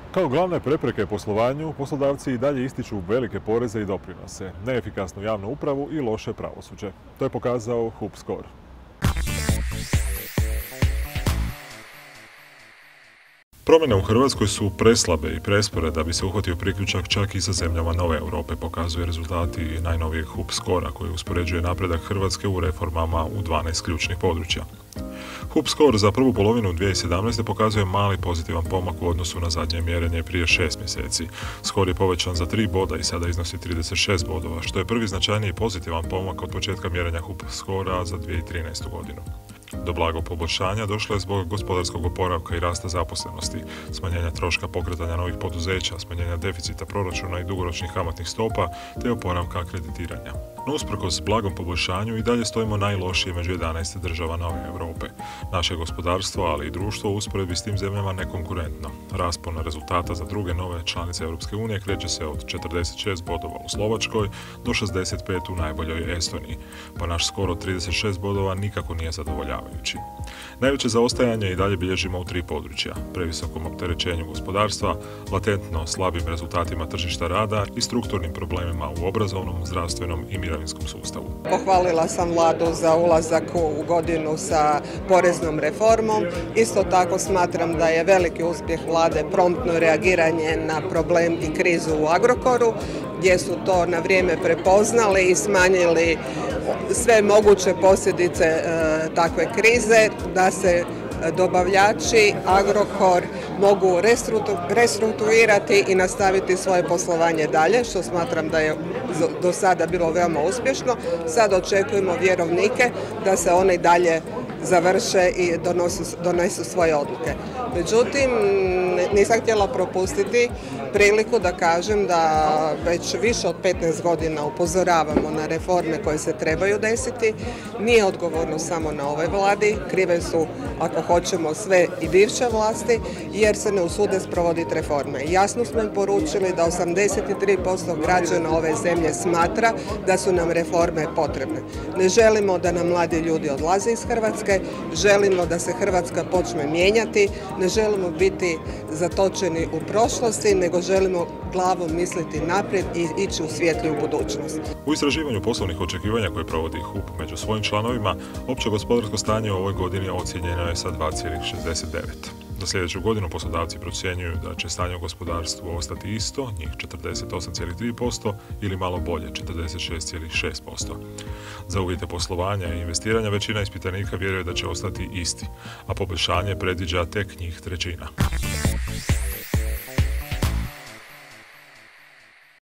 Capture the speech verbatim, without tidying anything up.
Kao glavne prepreke poslovanju, poslodavci i dalje ističu velike poreze i doprinose, neefikasnu javnu upravu i loše pravosuđe. To je pokazao HupScore. Promjene u Hrvatskoj su preslabe i prespore da bi se uhvatio priključak čak i sa zemljama nove Europe, pokazuje rezultati najnovijeg HupScora koji uspoređuje napredak Hrvatske u reformama u dvanaest ključnih područja. HupScore za prvu polovinu dvije tisuće sedamnaeste. pokazuje mali pozitivan pomak u odnosu na zadnje mjerenje prije šest mjeseci. Skor je povećan za tri boda i sada iznosi trideset šest bodova, što je prvi značajniji pozitivan pomak od početka mjerenja HupScora za dvije tisuće trinaestu. godinu. Do blagog poboljšanja došlo je zbog gospodarskog oporavka i rasta zaposlenosti, smanjenja troška pokretanja novih poduzeća, smanjenja deficita proračuna i dugoročnih kamatnih stopa, te oporavka kreditiranja. No, usprkos blagom poboljšanju i dalje stojimo najlošije među jedanaest država nove Europe. Naše gospodarstvo, ali i društvo u usporedbi s tim zemljama nekonkurentno. Raspon rezultata za druge nove članice Europske unije kreće se od četrdeset šest bodova u Slovačkoj do šezdeset pet u najboljoj Estoniji, pa naš skoro trideset šest bodova nikako nije zadovoljavajući. Najveće zaostajanje i dalje bilježimo u tri područja: previsokom opterećenju gospodarstva, latentno slabim rezultatima tržišta rada i strukturnim problemima u obrazovnom, zdravstvenom i mirovinskom sustavu. Pohvalila sam vladu za ulazak u godinu sa poreznom reformom. Isto tako smatram da je veliki uspjeh vlade promptno reagiranje na problem i krizu u Agrokoru, gdje su to na vrijeme prepoznali i smanjili sve moguće posljedice e, takve krize, da se dobavljači Agrokor mogu restrukturirati i nastaviti svoje poslovanje dalje, što smatram da je do sada bilo veoma uspješno. Sad očekujemo vjerovnike da se oni dalje završe i donosu, donesu svoje odluke. Međutim, nisam htjela propustiti priliku da kažem da već više od petnaest godina upozoravamo na reforme koje se trebaju desiti. Nije odgovorno samo na ovoj vladi, krive su, ako hoćemo, sve i bivše vlasti, jer se ne usude sprovoditi reforme. Jasno smo im poručili da osamdeset tri posto građana ove zemlje smatra da su nam reforme potrebne. Ne želimo da nam mladi ljudi odlaze iz Hrvatske, želimo da se Hrvatska počne mijenjati, ne želimo biti zatočeni u prošlosti, nego želimo glavom misliti naprijed i ići u svjetliju budućnost. U istraživanju poslovnih očekivanja koje provodi HUP među svojim članovima, opće gospodarsko stanje u ovoj godini ocijenjeno je sa dva zarez šezdeset devet. Za sljedeću godinu poslodavci procjenjuju da će stanje u gospodarstvu ostati isto, njih četrdeset osam zarez tri posto, ili malo bolje, četrdeset šest zarez šest posto. Za uvjete poslovanja i investiranja većina ispitanika vjeruje da će ostati isti, a poboljšanje predviđa tek njih trećina.